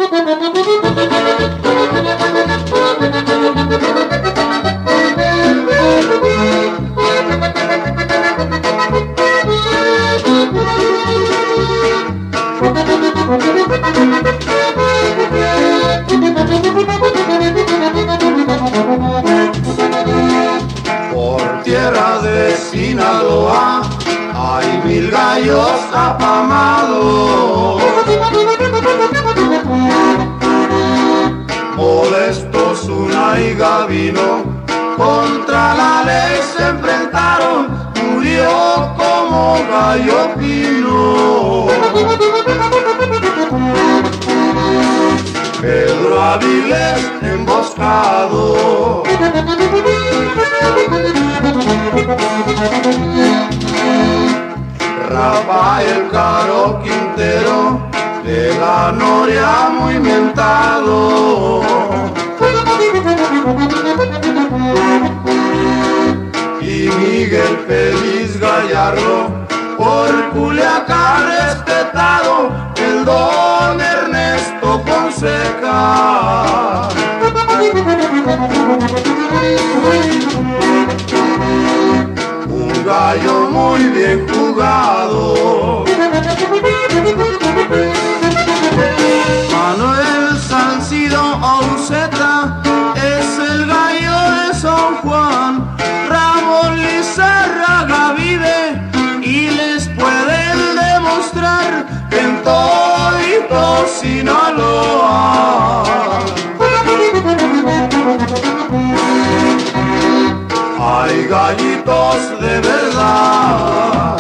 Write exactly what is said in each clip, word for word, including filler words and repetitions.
Por tierra de Sinaloa hay mil gallos apamados. Molestos Zuna y Gavino contra la ley se enfrentaron, murió como gallo pino. Pedro Avilés emboscado. Rafael Caro Quintero de la Noria muy mentado. Y Miguel Feliz Gallardo por Culiacán respetado, el don Ernesto Fonseca. Un gallo muy bien jugado. Manuel Salcido Auceta es el gallo de San Juan. Ramón Lizárraga vive y les pueden demostrar que en todito Sinaloa hay gallitos de verdad.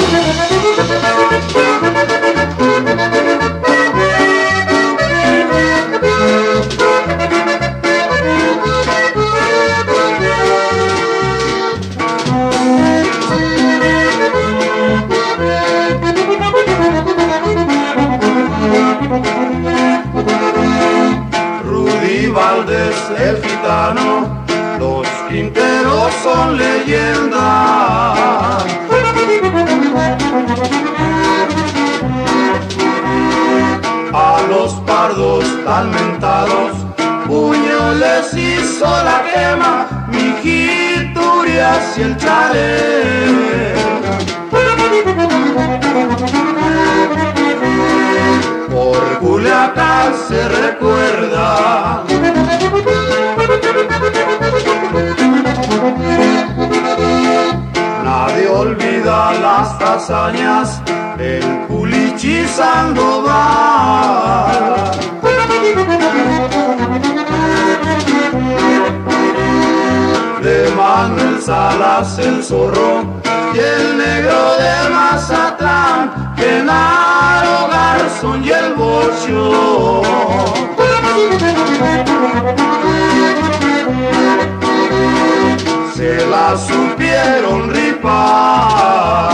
Rudy Valdés el gitano, los Quinteros son leyendas. A los pardos tan mentados, puño les hizo la quema, mijito Urias y el Chale. Por Culiacán se recuerda. Nadie olvida las hazañas del Culichi Sandoval. De Manuel Salas el Zorro y el Negro de Mazatlán, Genaro Garzón y el Bocho. Se la supieron rifar.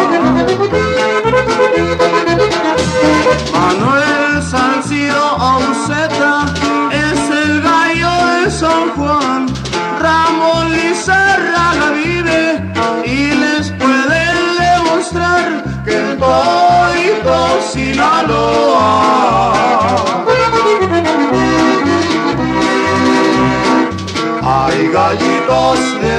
Manuel Salcido Auceta es el gallo de San Juan. Ramón Lizárraga vive y les puede demostrar que en todito Sinaloa hay gallitos de